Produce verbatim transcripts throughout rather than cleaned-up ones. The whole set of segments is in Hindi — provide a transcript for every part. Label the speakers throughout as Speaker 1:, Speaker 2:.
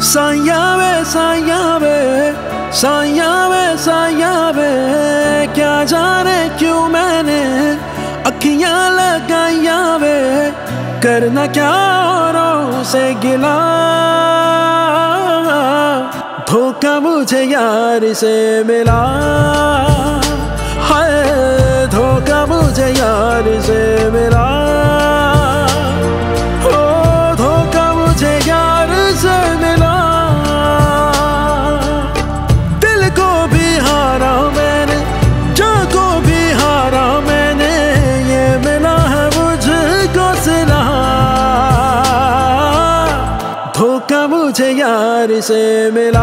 Speaker 1: साया वे साया वे साया वे साया वे, क्या जाने क्यों मैंने अखियां लगाया वे, करना क्या औरों से गिला, धोखा मुझे यार से मिला, हाय धोखा मुझे यार से मिला, ओ धोखा मुझे यार से मिला। दिल को भी हारा मैंने, जान को भी हारा मैंने, ये मिला है मुझको सिला, धोखा मुझे यार से मिला,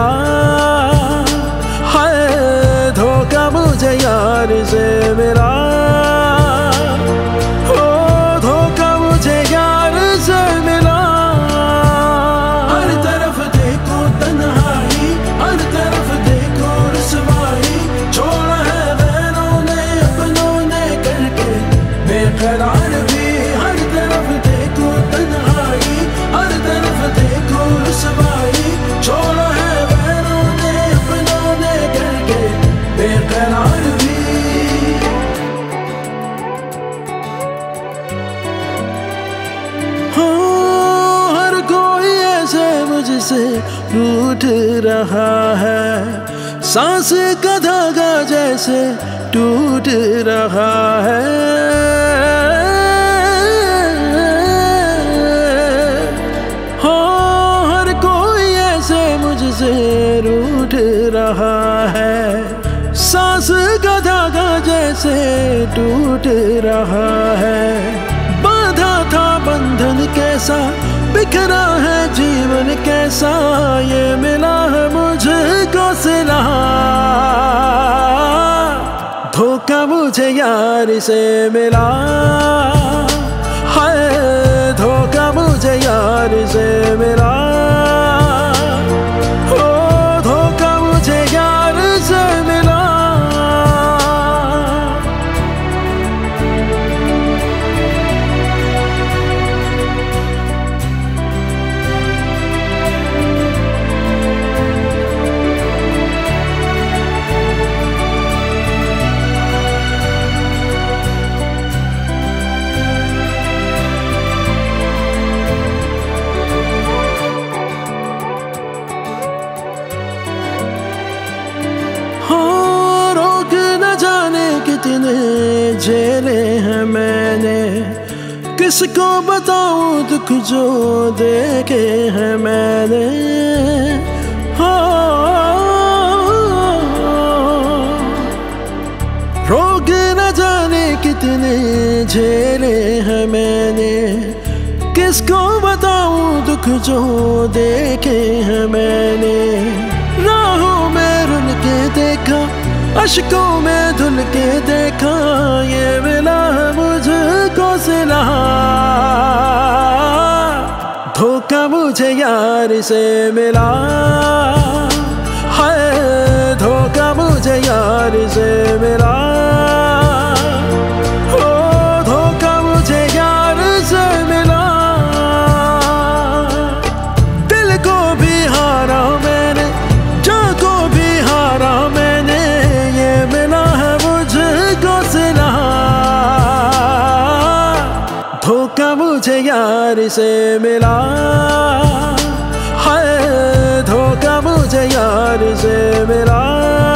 Speaker 1: हाय धोखा मुझे यार से मिला, ओ धोखा मुझे यार से मिला। हर तरफ देखो तन्हाई, हर तरफ देखो रुसवाई, छोड़ा है गैरों ने अपनों ने करके बेकरार भी। हर तरफ देखो तन्हाई, हर तरफ देखो रुसवाई, छोड़ा है गैरों ने अपनों ने करके बेकरार भी। हाँ, हर कोई ऐसे मुझसे रूठ रहा है, सांस का धागा जैसे टूट रहा है, हाँ हर कोई ऐसे मुझसे रूठ रहा है, सांस का धागा जैसे टूट रहा है, बांधा था बंधन कैसा, बिखरा है जीवन कैसा, ये मिला है मुझको सिला, धोखा मुझे यार से मिला, हाय धोखा मुझे यार से मिला, ओ धोखा मुझे यार से मिला। हाँ रोक न जाने कितने झेले हैं मैंने, किसको बताऊं दुख जो देखे हैं मैंने, हाँ रोक न जाने कितने झेले हैं मैंने, किसको बताऊं दुख जो देखे हैं मैंने, राहों में रुल के देखा, अश्कों में धुल के देखा, ये मिला है मुझको सिला, धोखा मुझे यार से मिला, हाय धोखा मुझे यार से मिला, ओ धोखा मुझे यार से मिला। दिल को भी हारा मैंने, जान को भी हारा मैंने, ये मिला है मुझको सिला, धोखा मुझे यार से मिला, हाय धोखा मुझे यार से मिला।